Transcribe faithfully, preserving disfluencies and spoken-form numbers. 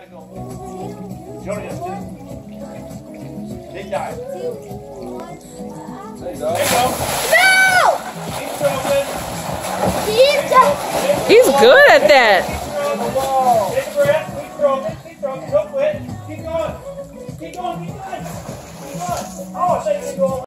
Gotta go. Jody, that's two. Big dive. There you go. There you go. No! Keep throwing. Keep throwing. He's good at that. Keep throwing the ball. Big breath. Keep throwing. Keep throwing. Don't quit. Keep going. Keep going. Keep going. Keep going. Oh, I say you can go all